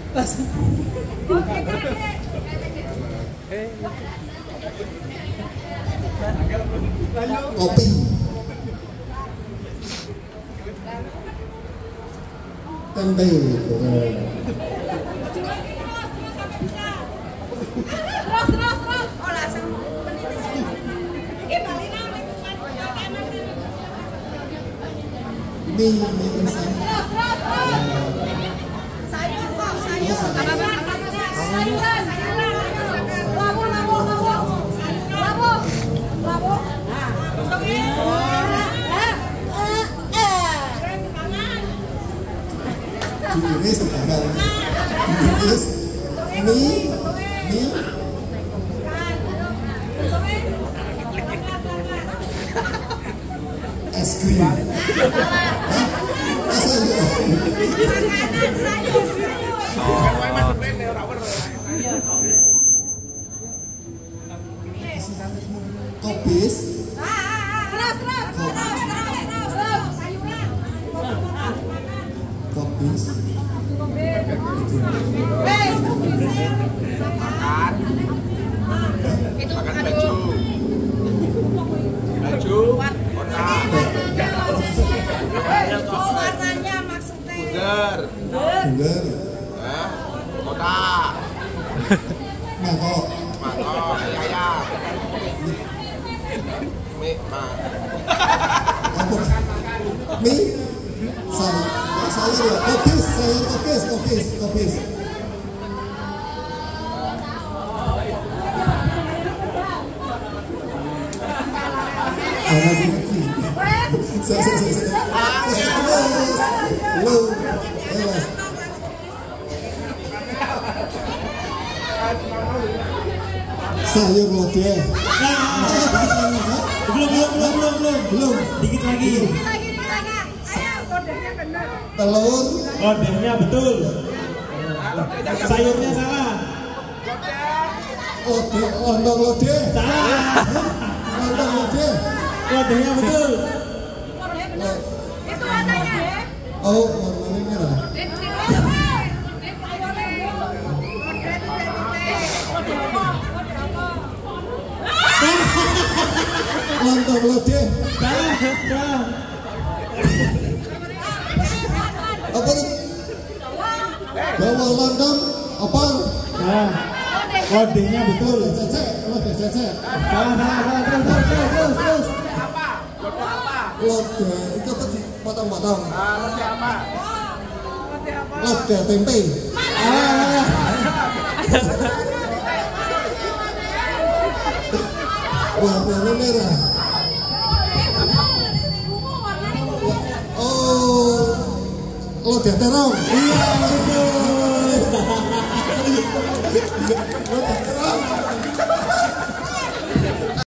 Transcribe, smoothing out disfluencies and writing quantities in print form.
Kopi. Tempe. Mie instan. Sayur kok, sayur. Diiris tangan. Diiris. Mie. Es krim. Makanan sayur. Kopis. Terus. Sayuran. Kopis. Itu makan baju. warnanya maksudnya. Bunder. Kotak. Mangkok. Ayam. Mie. Mie. Sayur ya. Kopis. Sayur lodeh. Belum. Dikit lagi. Ayo, kodenya benar. Telur. Lodehnya betul. Sayurnya salah. Lontong lodeh. Salah. Lontong lodeh. Lodehnya betul. Itu warnanya. Oh, warnanya merah. Lontong lodeh. Salah. Apa itu? Bawa lontong apa? Salah. Lodehnya betul. Lodeh cecek. Salah. Terus. Lodeh itu apa sih? Potong-potong. Lodeh apa? Lodeh tempe. Warnanya merah. Oh, lodeh terong. Iya.